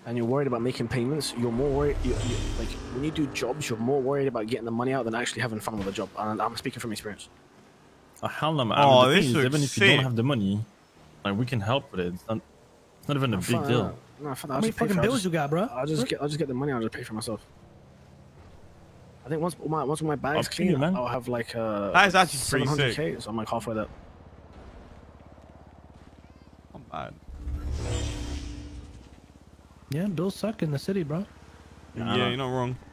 and you're worried about making payments, you're more worried. Like when you do jobs, you're more worried about getting the money out than actually having fun with the job. And I'm speaking from experience. Oh, hell no, man. Oh, I mean, this looks even if sick. you don't have the money, like we can help with it. It's not even a big deal. No, How many fucking bills you got, bro? I'll just get the money. I'll just pay for myself. I think once my bag's clean, man. I'll have like that is actually pretty sick. $700K, so I'm like halfway there. Not bad. Yeah, bills suck in the city, bro. Yeah, you're not wrong.